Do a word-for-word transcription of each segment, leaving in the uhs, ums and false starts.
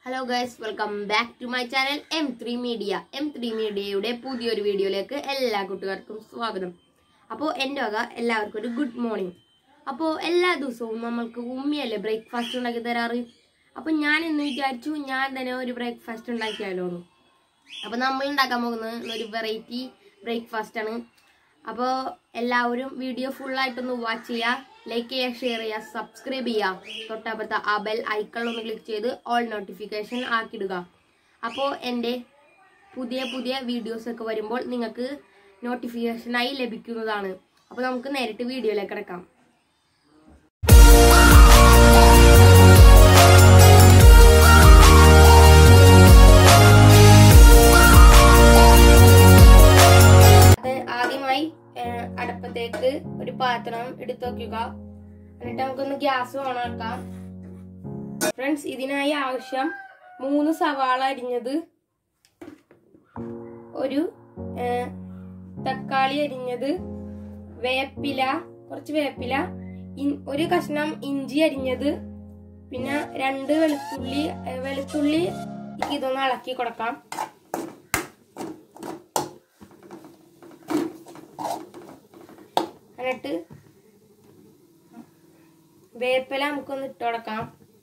Hello guys, welcome back to my channel M three Media. M three Mediaയുടെ പുതിയൊരു വീഡിയോയിലേക്ക് എല്ലാ കൂട്ടുകാർക്കും സ്വാഗതം. അപ്പോൾ എൻ്റെ വക എല്ലാവർക്കും ഒരു ഗുഡ് മോർണിംഗ്. അപ്പോൾ എല്ലാ ദിവസവും നമ്മൾക്ക് ഉമ്മിയല്ലേ ബ്രേക്ക്ഫാസ്റ്റ് ഉണ്ടാക്കി തരാറ്. അപ്പോൾ ഞാൻ ഇന്ന് വിചാരിച്ചു ഞാൻ തന്നെ ഒരു ബ്രേക്ക്ഫാസ്റ്റ് ഉണ്ടാക്കിയാലോ. അപ്പോൾ നമ്മൾ ഉണ്ടാക്കാൻ പോകുന്നത് ഒരു വെറൈറ്റി ബ്രേക്ക്ഫാസ്റ്റ് ആണ്. അപ്പോൾ എല്ലാവരും വീഡിയോ ഫുൾ ആയിട്ടൊന്ന് വാച്ച് ചെയ്യുക, ലൈക്ക് ചെയ്യുക, ഷെയർ ചെയ്യുക, സബ്സ്ക്രൈബ് ചെയ്യുക, തൊട്ടപ്പുറത്ത് ആ ബെൽ ഐക്കൺ ഒന്ന് ക്ലിക്ക് ചെയ്ത് ഓൾ നോട്ടിഫിക്കേഷൻ ആക്കിയിടുക. അപ്പോൾ എൻ്റെ പുതിയ പുതിയ വീഡിയോസൊക്കെ വരുമ്പോൾ നിങ്ങൾക്ക് നോട്ടിഫിക്കേഷനായി ലഭിക്കുന്നതാണ്. അപ്പോൾ നമുക്ക് നേരിട്ട് വീഡിയോയിലേക്ക് കിടക്കാം. ആദ്യമായി അടുപ്പത്തേക്ക് ഒരു പാത്രം എടുത്തു വയ്ക്കുക. എന്നിട്ട് നമുക്കൊന്ന് ഗ്യാസ് ഓണാക്കാം. ഫ്രണ്ട്സ്, ഇതിനായി ആവശ്യം മൂന്ന് സവാള അരിഞ്ഞത്, ഒരു തക്കാളി അരിഞ്ഞത്, വേപ്പില, കുറച്ച് വേപ്പില, ഒരു കഷ്ണം ഇഞ്ചി അരിഞ്ഞത്, പിന്നെ രണ്ട് വെളുത്തുള്ളി വെളുത്തുള്ളി ഇതൊന്ന് ഇളക്കി കൊടുക്കാം. എന്നിട്ട് വേപ്പില നമുക്കൊന്ന് ഇട്ട് കൊടുക്കാം.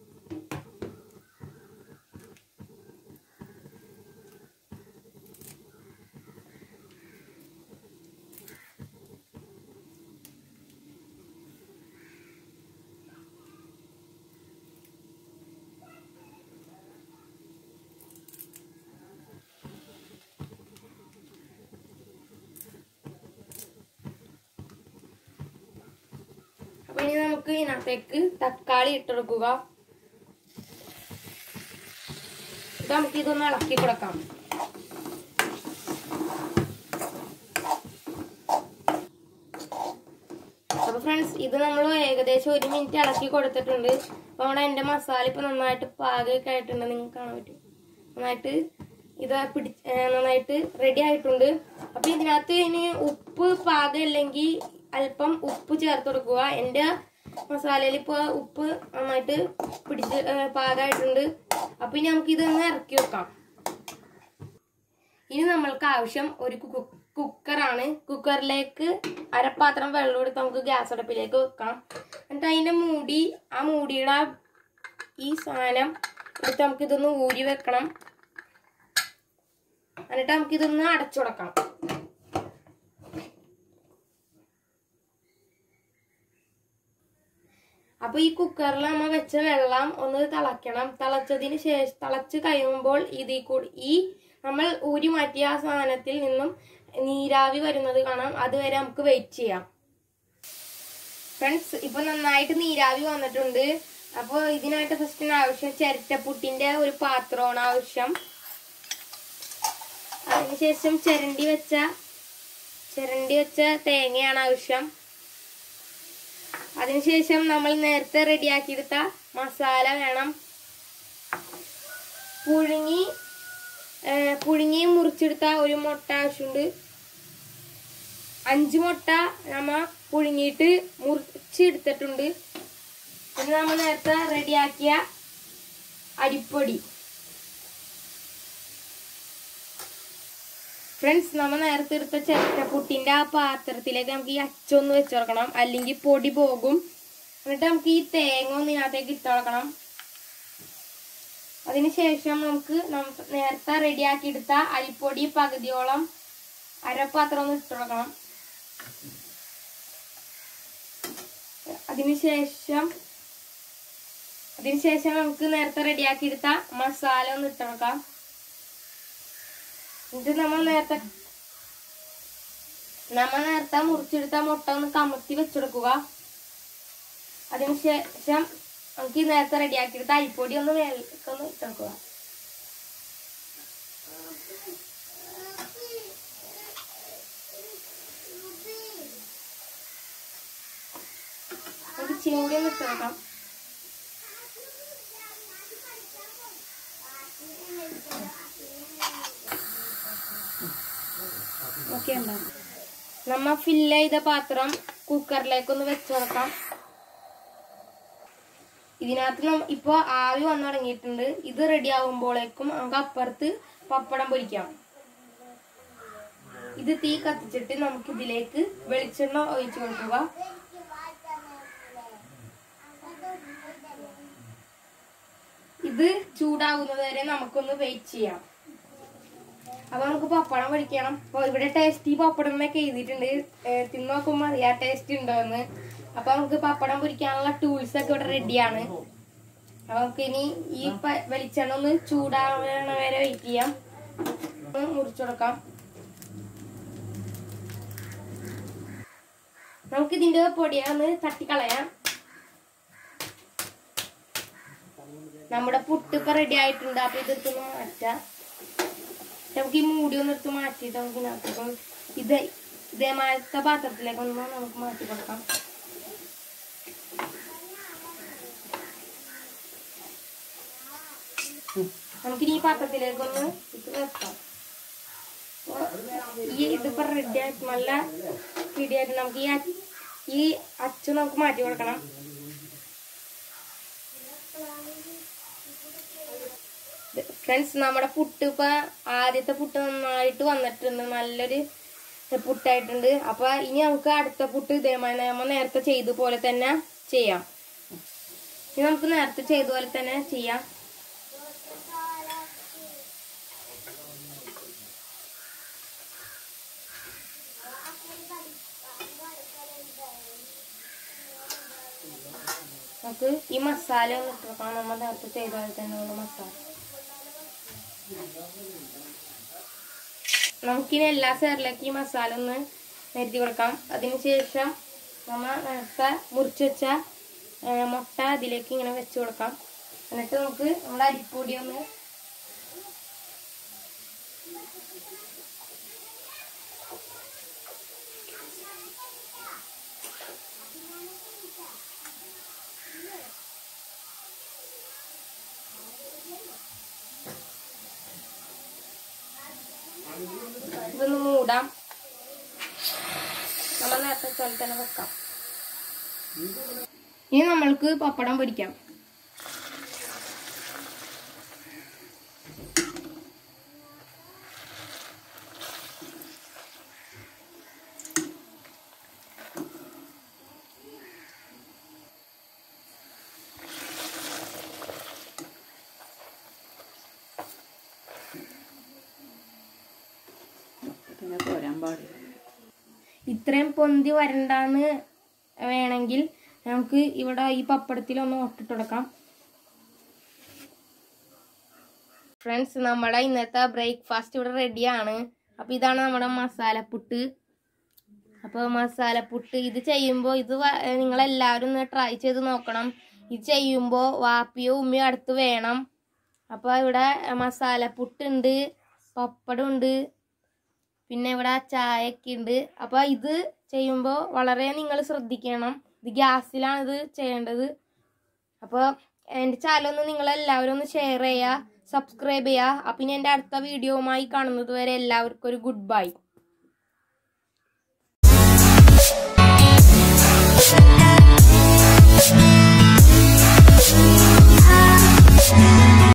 ഇനി നമുക്ക് ഇതിനകത്തേക്ക് തക്കാളി ഇട്ടെടുക്കുക. ഇത് നമുക്ക് ഇതൊന്ന് ഇളക്കി കൊടുക്കാം. അപ്പൊ ഫ്രണ്ട്സ്, ഇത് നമ്മൾ ഏകദേശം ഒരു മിനിറ്റ് ഇളക്കി കൊടുത്തിട്ടുണ്ട്. അപ്പൊ അവിടെ എന്റെ മസാല ഇപ്പൊ നന്നായിട്ട് പാകമൊക്കെ ആയിട്ടുണ്ട്. നിങ്ങൾക്ക് കാണാൻ പറ്റും, നന്നായിട്ട് ഇത് പിടി നന്നായിട്ട് റെഡി ആയിട്ടുണ്ട്. അപ്പൊ ഇതിനകത്ത് ഇനി ഉപ്പ് പാകം അല്ലെങ്കിൽ അല്പം ഉപ്പ് ചേർത്ത് കൊടുക്കുക. എൻ്റെ മസാലയിൽ ഇപ്പോൾ ഉപ്പ് നന്നായിട്ട് പിടിച്ച് പാകമായിട്ടുണ്ട്. അപ്പം ഇനി നമുക്ക് ഇതൊന്ന് ഇറക്കി വെക്കാം. ഇനി നമ്മൾക്ക് ആവശ്യം ഒരു കുക്കറാണ്. കുക്കറിലേക്ക് അരപ്പാത്രം വെള്ളം എടുത്ത് നമുക്ക് ഗ്യാസ് അടുപ്പിലേക്ക് വെക്കാം. എന്നിട്ട് അതിൻ്റെ മൂടി, ആ മൂടിയുടെ ഈ സാധനം എടുത്ത് നമുക്കിതൊന്ന് ഊരി വെക്കണം. എന്നിട്ട് നമുക്കിതൊന്ന് അടച്ചു കൊടുക്കാം. അപ്പൊ ഈ കുക്കറിൽ നമ്മൾ വെച്ച വെള്ളം ഒന്ന് തിളയ്ക്കണം. തിളച്ചതിന് ശേഷം തിളച്ച് കഴിയുമ്പോൾ ഇതിൽ കൂടി ഈ നമ്മൾ ഊരി മാറ്റിയ ആ സാധനത്തിൽ നിന്നും നീരാവി വരുന്നത് കാണാം. അതുവരെ നമുക്ക് വെയിറ്റ് ചെയ്യാം. ഫ്രണ്ട്സ്, ഇപ്പൊ നന്നായിട്ട് നീരാവി വന്നിട്ടുണ്ട്. അപ്പോൾ ഇതിനായിട്ട് ഫസ്റ്റ് ആവശ്യം ചിരട്ടപ്പുട്ടിന്റെ ഒരു പാത്രമാണ് ആവശ്യം. അതിനുശേഷം ചിരണ്ടി വെച്ച ചിരണ്ടി വെച്ച തേങ്ങയാണ് ആവശ്യം. അതിനുശേഷം നമ്മൾ നേരത്തെ റെഡിയാക്കിയെടുത്ത മസാല വേണം. പുഴുങ്ങി പുഴുങ്ങി മുറിച്ചെടുത്ത ഒരു മുട്ട ആവശ്യമുണ്ട്. അഞ്ച് മുട്ട നമ്മൾ പുഴുങ്ങിയിട്ട് മുറിച്ചെടുത്തിട്ടുണ്ട്. പിന്നെ നമ്മൾ നേരത്തെ റെഡിയാക്കിയ അരിപ്പൊടി. ഫ്രണ്ട്സ്, നമ്മൾ നേരത്തെ എടുത്ത ചിരട്ടപ്പുട്ടിന്റെ ആ പാത്രത്തിലേക്ക് നമുക്ക് ഈ അച്ചൊന്ന് വെച്ച് കൊടുക്കണം, അല്ലെങ്കിൽ പൊടി പോകും. എന്നിട്ട് നമുക്ക് ഈ തേങ്ങ ഒന്ന് ഇതിനകത്തേക്ക് ഇട്ട് കൊടുക്കണം. അതിനുശേഷം നമുക്ക് നേരത്തെ റെഡിയാക്കി എടുത്ത അരിപ്പൊടി പകുതിയോളം അരപ്പാത്രം ഒന്ന് ഇട്ട് കൊടുക്കണം. അതിനുശേഷം അതിനുശേഷം നമുക്ക് നേരത്തെ റെഡിയാക്കി എടുത്ത മസാല ഒന്ന് ഇട്ട് കൊടുക്കാം. ഇത് നമ്മൾ നേരത്തെ നമ്മൾ നേരത്തെ മുറിച്ചെടുത്ത മുട്ട ഒന്ന് കമത്തി വെച്ചെടുക്കുക. അതിനുശേഷം നമുക്ക് നേരത്തെ റെഡിയാക്കിയെടുത്ത അരിപ്പൊടി ഒന്ന് വേൽക്കൊന്ന് ഇട്ടെടുക്കുക. നമുക്ക് ഇച്ചിരി കൂടി ഒന്ന് ഇട്ടെടുക്കാം. ഓക്കെ, നമ്മ ഫില്ല് ചെയ്ത പാത്രം കുക്കറിലേക്ക് ഒന്ന് വെച്ച് കൊടുക്കാം. ഇതിനകത്ത് ഇപ്പൊ ആവി വന്നു തുടങ്ങിയിട്ടുണ്ട്. ഇത് റെഡി ആകുമ്പോഴേക്കും നമുക്ക് അപ്പുറത്ത് പപ്പടം പൊരിക്കാം. ഇത് തീ കത്തിച്ചിട്ട് നമുക്ക് ഇതിലേക്ക് വെളിച്ചെണ്ണ ഒഴിച്ചു കൊടുക്കുക. ഇത് ചൂടാകുന്നത് വരെ നമുക്കൊന്ന് വെയിറ്റ് ചെയ്യാം. അപ്പൊ നമുക്ക് പപ്പടം പൊരിക്കണം. അപ്പൊ ഇവിടെ ടേസ്റ്റി പപ്പടം എന്നൊക്കെ എഴുതിയിട്ടുണ്ട്. തിന്നു നോക്കുമ്പോ അറിയാം ടേസ്റ്റ് ഉണ്ടോ എന്ന്. അപ്പൊ നമുക്ക് പപ്പടം പൊരിക്കാനുള്ള ടൂൾസ് ഒക്കെ ഇവിടെ റെഡിയാണ്. അപ്പൊ നമുക്ക് ഇനി ഈ വെളിച്ചെണ്ണ ഒന്ന് ചൂടാവണ വരെ വെയിറ്റ് ചെയ്യാം. മുറിച്ചു കൊടുക്കാം. നമുക്ക് ഇതിന്റെ പൊടിയൊന്ന് തട്ടിക്കളയാം. നമ്മുടെ പുട്ട് ഇപ്പൊ റെഡി ആയിട്ടുണ്ട്. അപ്പൊ ഇതൊന്ന് മാറ്റാം. നമുക്ക് ഈ മൂടി ഒന്ന് എടുത്ത് മാറ്റിയിട്ട് നമുക്ക് ഇതിനകത്തേക്ക് ഇത് ഇതേമാരത്തെ പാത്രത്തിലേക്ക് ഒന്ന് നമുക്ക് മാറ്റി കൊടുക്കാം. നമുക്കിനി ഈ പാത്രത്തിലേക്കൊന്ന് ഇത് വെക്കാം. ഈ ഇതിപ്പോ റെഡി ആയിട്ട് നല്ല റെഡിയായിട്ട് നമുക്ക് ഈ ഈ അച്ചു നമുക്ക് മാറ്റി കൊടുക്കണം. ഫ്രണ്ട്സ്, നമ്മുടെ പുട്ട് ഇപ്പൊ ആദ്യത്തെ പുട്ട് നന്നായിട്ട് വന്നിട്ടുണ്ട്. നല്ലൊരു പുട്ടായിട്ടുണ്ട്. അപ്പൊ ഇനി നമുക്ക് അടുത്ത പുട്ട് ഇതേമാതിരി നമ്മൾ നേരത്തെ ചെയ്ത പോലെ തന്നെ ചെയ്യാം. ഇനി നമുക്ക് നേരത്തെ ചെയ്ത പോലെ തന്നെ ചെയ്യാം. നമുക്ക് ഈ മസാല ഒന്ന് ഇട്ട് വെക്കണം. നമ്മൾ നേരത്തെ ചെയ്ത പോലെ തന്നെയുള്ള മസാല. നമുക്കിനി എല്ലാ സൈഡിലേക്ക് ഈ മസാല ഒന്ന് നിരത്തി കൊടുക്കാം. അതിനുശേഷം നമ്മൾ നേരത്തെ മുറിച്ച് വെച്ച മുട്ട അതിലേക്ക് ഇങ്ങനെ വെച്ച് കൊടുക്കാം. എന്നിട്ട് നമുക്ക് നമ്മുടെ അരിപ്പൊടി ഒന്ന് ഇതൊന്ന് മൂടാം. നമ്മൾ നേരത്തെ പോലെ തന്നെ വെക്കാം. ഇനി നമ്മൾക്ക് പപ്പടം പൊരിക്കാം. ഇത്രയും പൊന്തി വരണ്ടാന്ന് വേണമെങ്കിൽ നമുക്ക് ഇവിടെ ഈ പപ്പടത്തിലൊന്ന് ഒട്ടിട്ട് കൊടുക്കാം. ഫ്രണ്ട്സ്, നമ്മുടെ ഇന്നത്തെ ബ്രേക്ക്ഫാസ്റ്റ് ഇവിടെ റെഡിയാണ്. അപ്പൊ ഇതാണ് നമ്മുടെ മസാലപ്പുട്ട്. അപ്പോൾ മസാലപ്പുട്ട് ഇത് ചെയ്യുമ്പോൾ ഇത് നിങ്ങളെല്ലാവരും ഒന്ന് ട്രൈ ചെയ്ത് നോക്കണം. ഇത് ചെയ്യുമ്പോൾ വാപ്പിയോ ഉമ്മയോ അടുത്ത് വേണം. അപ്പോൾ ഇവിടെ മസാലപ്പുട്ടുണ്ട്, പപ്പടം ഉണ്ട്, പിന്നെ ഇവിടെ ചായയൊക്കെ ഉണ്ട്. അപ്പോൾ ഇത് ചെയ്യുമ്പോൾ വളരെ നിങ്ങൾ ശ്രദ്ധിക്കണം. ഇത് ഗ്യാസിലാണ് ഇത് ചെയ്യേണ്ടത്. അപ്പോൾ എൻ്റെ ചാനലൊന്ന് നിങ്ങളെല്ലാവരും ഒന്ന് ഷെയർ ചെയ്യുക, സബ്സ്ക്രൈബ് ചെയ്യുക. അപ്പം ഇനി എൻ്റെ അടുത്ത വീഡിയോവുമായി കാണുന്നത് വരെ എല്ലാവർക്കും ഒരു ഗുഡ് ബൈ.